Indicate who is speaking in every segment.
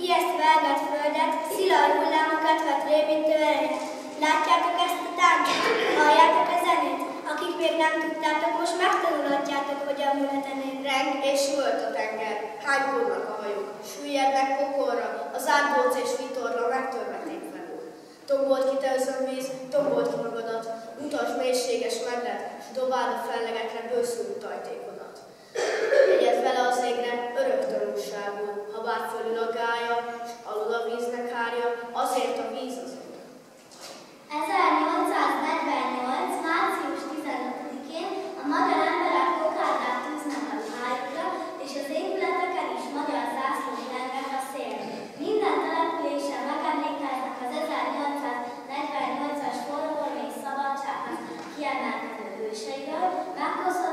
Speaker 1: Ijeszt vágott földet, szilaj hullámokat vet rémítő ereje. Látjátok ezt a táncot? Halljátok a zenét? Akik még nem tudtátok, most megtanulhatjátok, hogyan műl a tenét.
Speaker 2: Reng és süvölt a tenger, hánygódnak a hajók, süllyednek pokolra, az árbóc és vitorla megtörve tépvelő. Tombolt ki te özönvíz, tombolt ki magadat, mutasd mélységes medret, s dobáld a fellegekre bőszült tajtékodat. Jegyezd vele az égre örök tanulságul, ha bár fölül a gálya, s alul a víznek árja, azért a víz az.
Speaker 3: 1848. március 15-én a magyar emberek kokárdát tűznek a tájukra, és az épületeken is magyar zászlók lennek a szél. Minden településen megemlékeznek az 1848-as forradalom és szabadsághoz kiemelkedő hőseiről, meghozva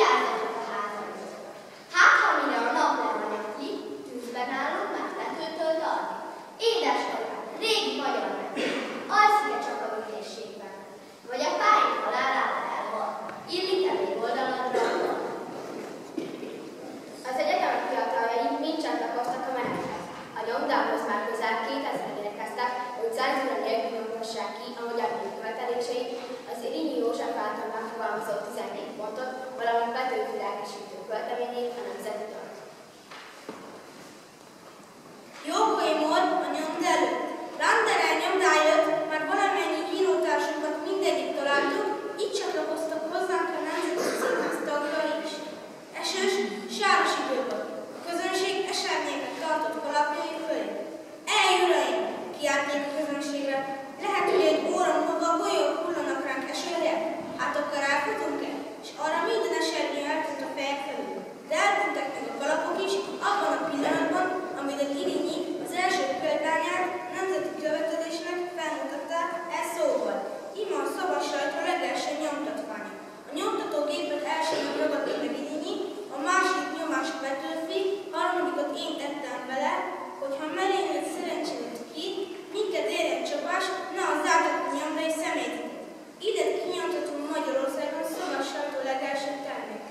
Speaker 3: Vigyázzatok a házam. Hát, ha mire a nap le van nyakli, tűzben állunk meg tetőtől tartni. Édesanyám, régi magyar meg. Alszik-e csak a ügyészségben? Vagy a pályán halálára elhalt? Illik-e még oldaladra?
Speaker 2: Az egyetemek fiataljaink mind csatlakoztak a menethez. A nyomdához már közel 2000 érkeztek, hogy cenzúra nélkül nyomtassák ki a magyar népköveteléseit, az Irényi József által megfogalmazott 14 pontot, valamint Petőfi lelkesítő költeményét, a Nemzeti Dalt.
Speaker 1: Jópoém volt a nyomda előtt. Randerel nyomdájött, már valamennyi írótársunkat mindegyik találtuk, így csatlakoztak hozzánk a Nemzeti Színház tagjai is. Esős, sáros idő volt. A közönség esernyéket tartott kalapjai fölé. Ej, uraim! Kiáltnék a közönségre. Lehet, hogy egy óra múlva a golyók hullanak ránk esőre? Hát akkor elfutunk-e? És arra minden esernyő eltűnt a fejek felül. De eltűntek meg a kalapok is, abban a pillanatban, amikor Irényi az első példányát nemzeti követelésnek felmutatta el szóval. Íme a szabad sajtó legelső nyomtatványa. A nyomtatógépet első ragadta meg Irényi, a második nyomás Petőfi, harmadikot én tettem vele, hogyha merénylet szerencsénet ki, minket érjen csapás, ne az átadni nyomdai személyzetet. Ide kinyomtatunk Magyarországon szabad sajtó legelső terméke.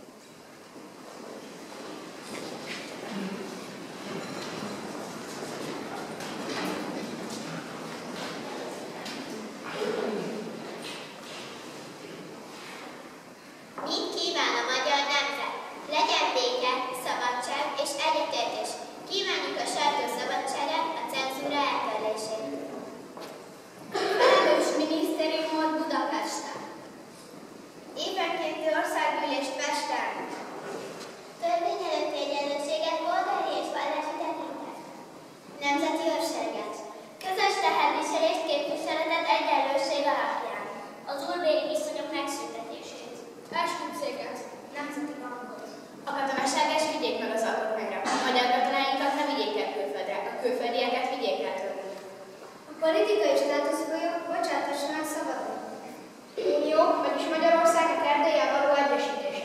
Speaker 3: Mit kíván a magyar nemzet? Legyen béke, szabadság és egyetértés. Kívánjuk a sajtószabadságot, a cenzúra eltörlését.
Speaker 2: Felelős minisztériumot Budapesten. Évenkénti országgyűlés Pesten.
Speaker 3: Törvény előtti egyenlőséget, oldali és vallási tekintet. Nemzeti őrséget. Közös teherviselést, képviseletet, egyenlőség alapján. Az úrbéri viszonyok megszüntetését.
Speaker 2: Esküdtséget. Nemzeti bankot. A katonaságás vigyék meg az alkotmányra. A magyar katonáinkat ne vigyék el külföldre, a külföldieket vigyék el tőlünk.
Speaker 1: A politikai státuszfolyók bocsátásnak szabadon. Unió, vagyis Magyarország Erdéllyel való egyesítése.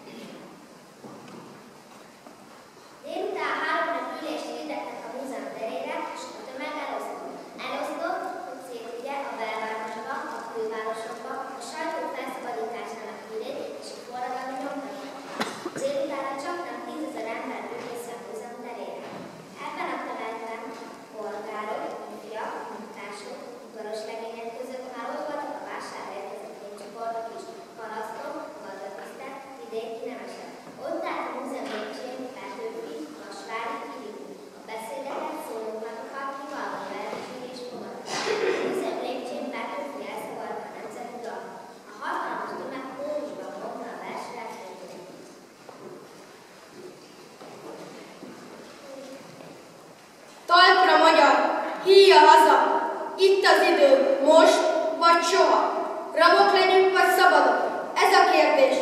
Speaker 3: Délután 3 nap ülést hirdettek a múzeum terére, és a tömeg elosztott, hogy szétvigye a belvárosba, a külvárosokba, a sajtó felszabadításának hírét és a forradalmi nyomtatót. Délutánra csak nem 10 000 ember ült össze a múzeum terére. Ebben a tömegben polgárok, ifjak, munkások, udvaros legények között már ott voltak a vásárra érkezett népcsoportok is, parasztok, gazdapisztek, vidéki nemesek. Ott állt a múzeum lépcsőjén Petőfi, Vasvári, Irényi. A beszédeket, szólókatokat kivalva verseny és fogadat. A múzeum lépcsőjén Petőfi elszavarta a Nemzeti Dalt. A hatalmas tömeg kórusban mondta a versenyt.
Speaker 4: Talpra magyar, híja haza! Itt az idő, most vagy soha. Rabok legyünk vagy szabadok? Ez a kérdés.